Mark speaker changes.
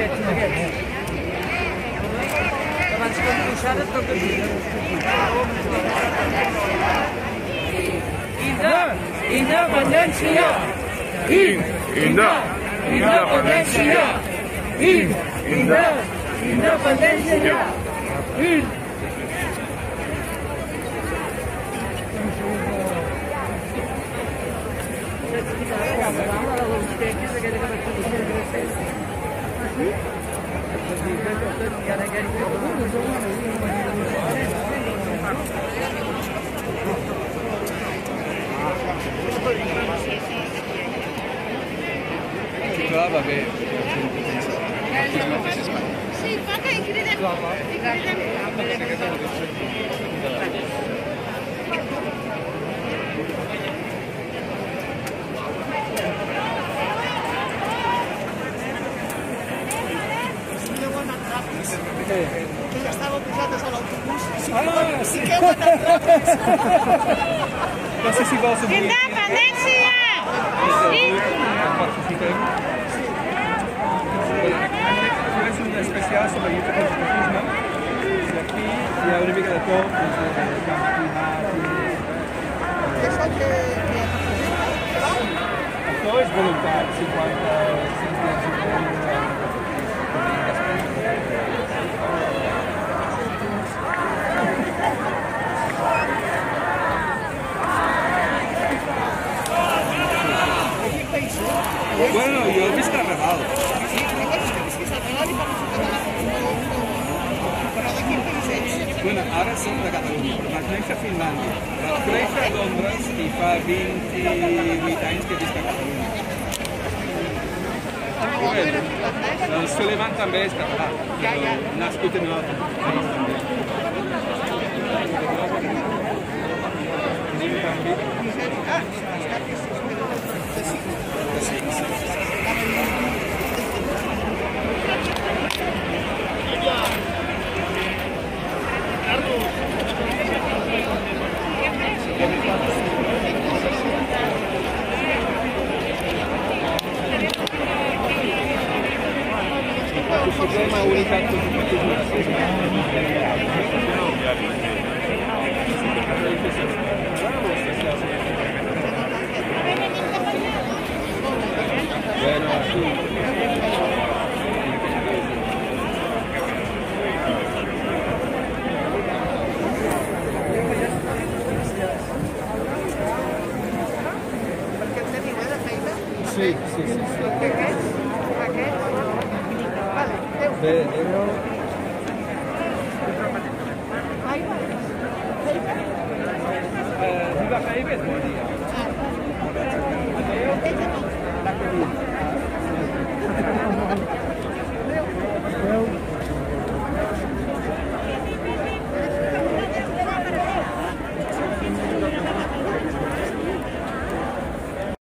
Speaker 1: Independencia! Independencia! Independencia!
Speaker 2: Va bé.
Speaker 3: Sí, fa que hi cridem.
Speaker 4: Ja estàveu posades a l'autobús.
Speaker 2: Sí
Speaker 4: que heu anat ràpids.
Speaker 2: No sé si vols avui...
Speaker 3: Independència!
Speaker 2: Participem. És un especial sobre lluita contra el racisme. I aquí hi ha una mica de tot, des del canvi climàtic...
Speaker 4: Què és el que representa?
Speaker 2: Això és voluntat, 50 cèntims Bueno, jo he vist a Regal.
Speaker 4: Sí, però és que visquis a Regal i parles català. Però de quin país ets?
Speaker 2: Bueno, ara som de Catalunya, però vaig néixer a Finlàndia. Vaig créixer a Londres i fa 28 anys que he vist a Catalunya. El Suleiman també és català, però nascut en un altre país també. Participem a Unitat contra el racisme i racisme. Bueno, sí.
Speaker 4: Perquè en teniu, de feina?
Speaker 2: Sí, sí, sí.
Speaker 4: Aquests? Vale, adéu.
Speaker 2: Bé, adéu.
Speaker 4: Ai, va.
Speaker 2: Viva Jaime, bon dia.